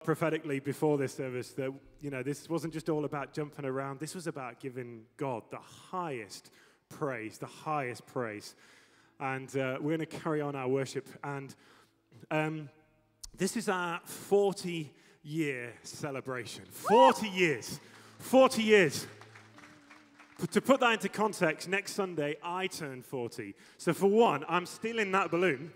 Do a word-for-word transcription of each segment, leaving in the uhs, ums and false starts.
prophetically before this service that, you know, this wasn't just all about jumping around. This was about giving God the highest praise, the highest praise. And uh, we're going to carry on our worship. And um, this is our forty-year celebration. forty years. forty years. But to put that into context, next Sunday, I turn forty. So for one, I'm stealing that balloon.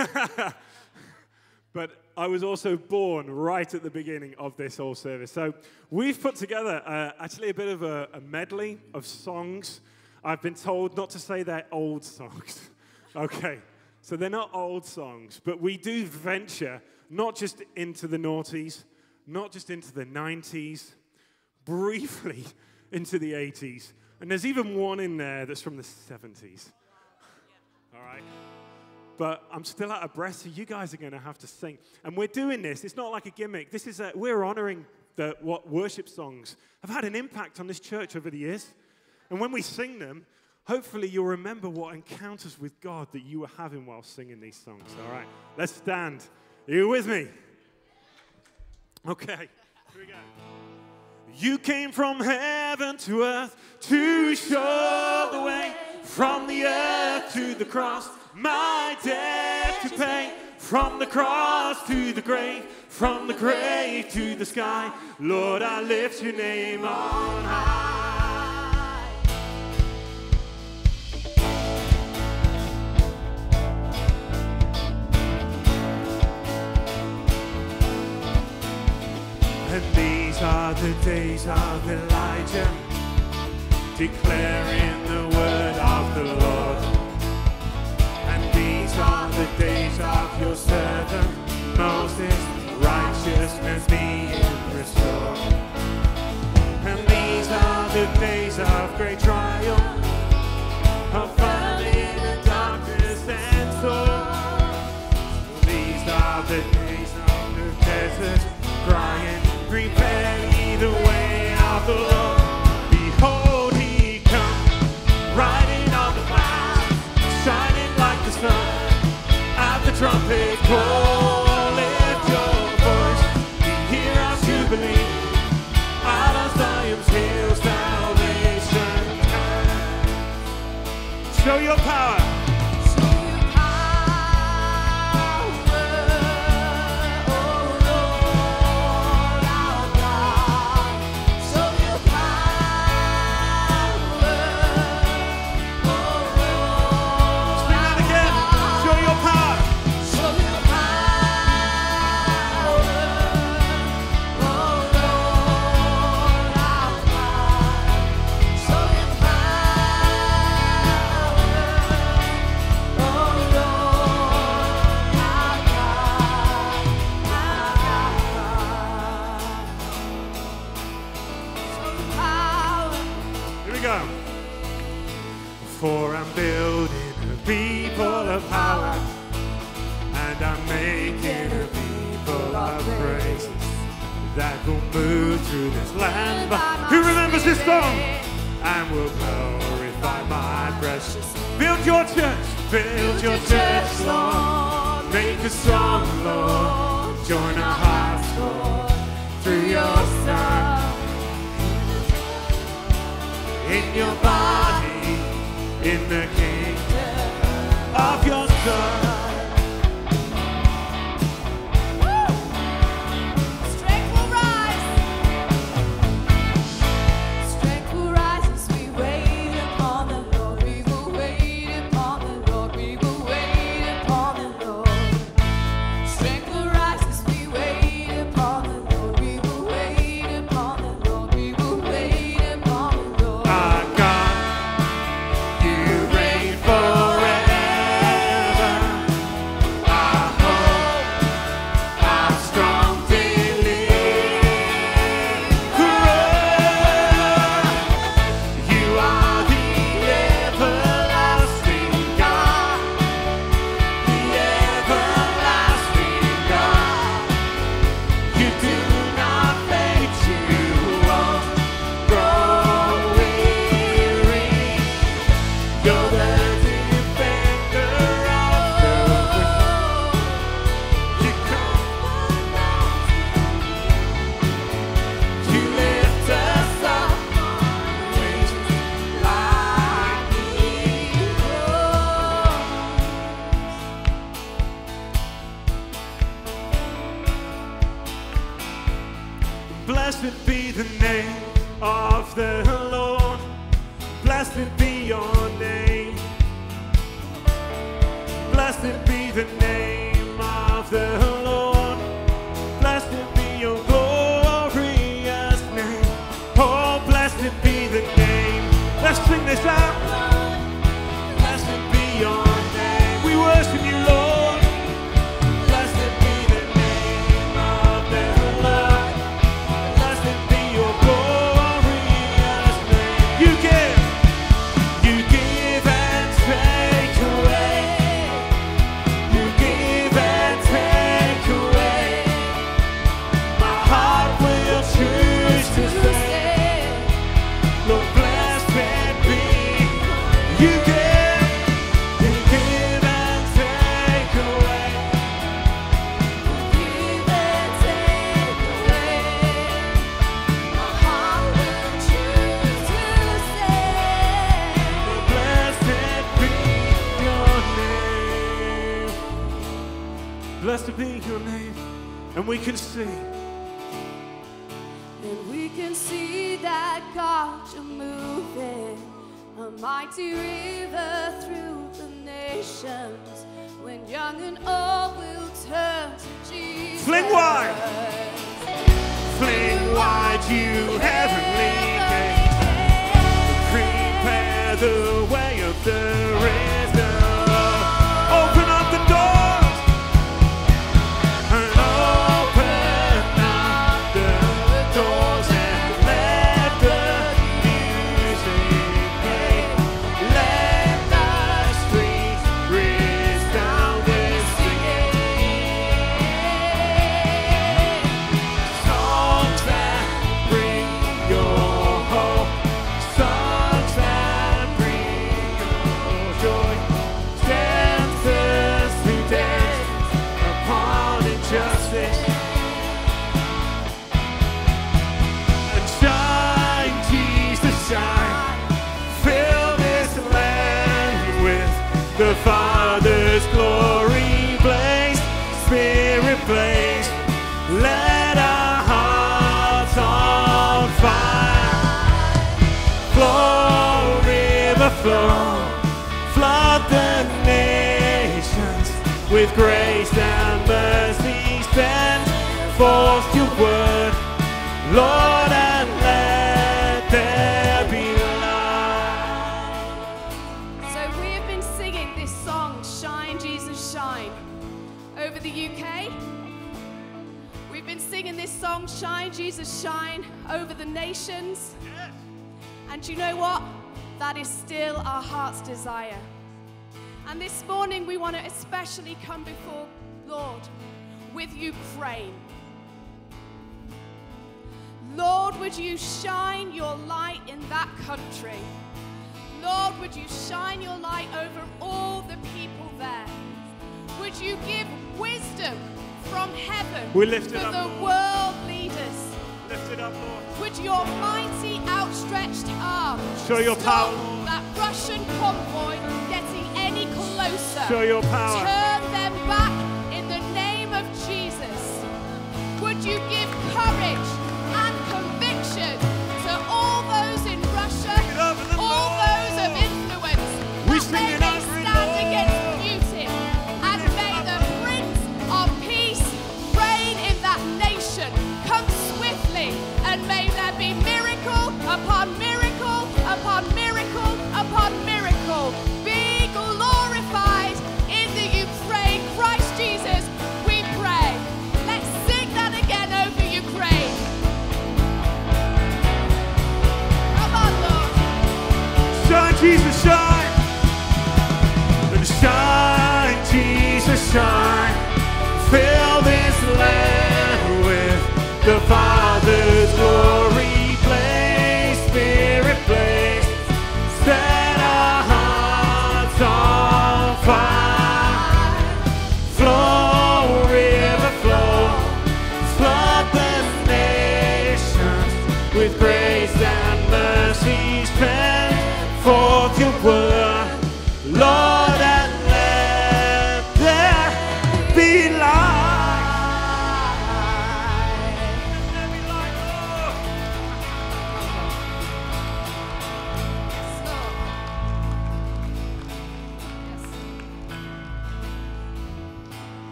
But I was also born right at the beginning of this whole service. So we've put together uh, actually a bit of a, a medley of songs. I've been told not to say they're old songs. Okay, so they're not old songs, but we do venture not just into the noughties, not just into the nineties, briefly into the eighties. And there's even one in there that's from the seventies. All right? But I'm still out of breath, so you guys are going to have to sing. And we're doing this. It's not like a gimmick. This is a, we're honoring the, what worship songs have had an impact on this church over the years. And when we sing them, hopefully you'll remember what encounters with God that you were having while singing these songs. All right, let's stand. Are you with me? Okay, here we go. You came from heaven to earth to show the way, from the earth to the cross, my debt to pay, from the cross to the grave, from the grave to the sky. Lord, I lift your name on high. And these are the days of Elijah, declaring the word of the Lord. And these are the days of your servant Moses, righteousness being restored. And these are the days of great trial, of famine and darkness and sorrow. These are the days of the desert, crying, prepare ye the way of the Lord. Behold, he comes, riding on the clouds, shining like the sun. At the trumpet call, lift your voice, ye hear our jubilee. Out of Zion's hill, salvation comes. Show your power. For I'm building a people of power, and I'm making a people of praise that will move through this land. Who remembers this song? And will glorify my precious. Build your church, build your church, Lord. Make us strong, Lord. Join our hearts, Lord, through your Son. In your body, in the kingdom of your Son. Strength will rise. Strength will rise as we wait upon the Lord. We will wait upon the Lord. We will wait upon the Lord. Strength will rise as we wait Blessed be the name of the Lord. Blessed be your name. Blessed be the name of the Lord. Blessed be your glorious name. Oh, blessed be the name. Let's sing this out. Blessed be your name. We worship you, Lord. Blessed be the name of the Lord. Blessed be your glorious name. You give, you give and take away. You give and take away. My heart will choose to say, Lord, blessed be. You give, you give and take away. Give and take away. My heart will choose to say, Blessed be your name. Blessed be your name. And we can sing. and we can see that God, you're moving a mighty river through the nations. When young and old will turn to Jesus. Fling wide. Fling wide, you heavenly gates. Prepare the way of the risen Lord. Open up the doors and open up the doors and let the music play. Let the streets resound with singing. Songs that bring your hope, songs that bring your joy. Dancers who dance upon injustice. And shine, Jesus, shine. Fill this land with the Father's glory. Blaze, Spirit blaze. Let our hearts on fire. Flow, river flow. Flood the nations with grace and mercy. Send forth your word, Lord, and let there be light. So we have been singing this song, Shine, Jesus, Shine, over the U K. We've been singing this song, Shine, Jesus, Shine, over the nations. And you know what? That is still our heart's desire. And this morning we want to especially come before Lord with Ukraine. Lord, would you shine your light in that country? Lord, would you shine your light over all the people there? Would you give wisdom from heaven We lift for it up, the Lord. world leaders? Lift it up, Lord. Would your mighty outstretched arm Show your stop power. that Russian convoy getting any closer? Show your power. Turn them back in the name of Jesus. Would you give courage and conviction to all those in Russia, it up in the all Lord. those of influence, We that sing they it may out, great stand Lord. against Putin, and may the Prince of Peace reign in that nation. Come swiftly, and may there be miracle upon miracle upon miracle upon miracle. Be glorified in the Ukraine. Christ Jesus, we pray. Let's sing that again over Ukraine. Come on, Lord. Shine, Jesus, shine. And shine, Jesus, shine. Fill this land with the Father's glory. Blaze, Spirit blaze. Set our hearts on fire. Flow, river flow. Flood the nations with grace and mercy. Send forth your word, Lord, and let there be light.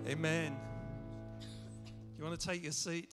Amen. You want to take your seat?